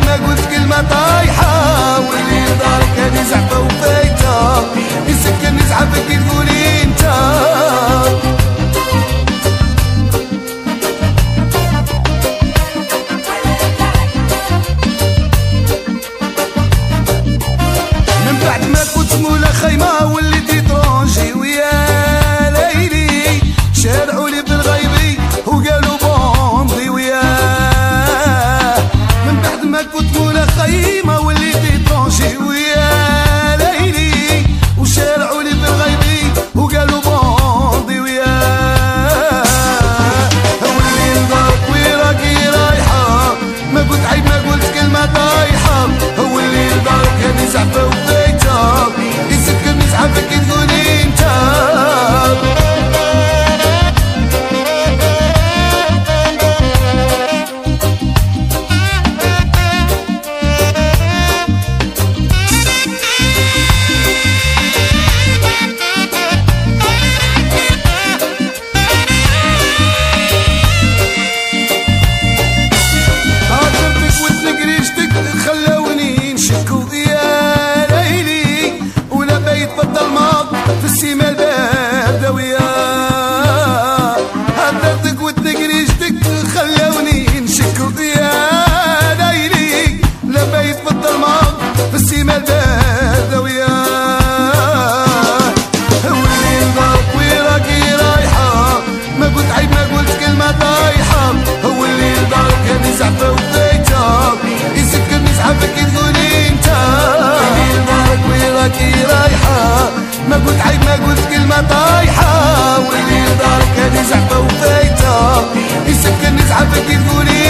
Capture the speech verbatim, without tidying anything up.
عيب ما قلت كلمة طايحة، واللي دارك هادي زعفة وفايتة، يسكن نزعفك كي تقولي انت. من بعد ما كنت مولا خيمة وليت إترونجي، ويا ليلي شارعوا لي بالغيبي وقالوا بومضي وياه. من بعد ما كنت مولا خيمة وليت إترونجي، ويا ليلي وشارعوا لي بالغيبي وقالوا بومضي وياه. واللي نضرب وراكي رايحة، ما قلت عيب ما قلت كلمة طايحة، هو اللي نضرب كان زعفة وفايتة، يسكر نزعفك كي تقولي انت. خلوني نشكو يا ليلي، ولا بيت بالظلمة في السيما الباردة وياه. هدرتك وتنقريشتك خلوني نشكو يا ليلي، لا بيت بالظلمة في السيما الباردة وياه. واللي نضرب وراكي رايحة، ما قلت عيب ما قلت كلمة طايحة، هو اللي نضرب كان زعفة وفايتة، يسكر نزعفك كي تقولي انت. اللي نضرب وراكي رايحة، ما قلت عيب ما قلت كلمة طايحة، واللي نضرب كان زعفة وفايتة، يسكر نزعفك كي تقولي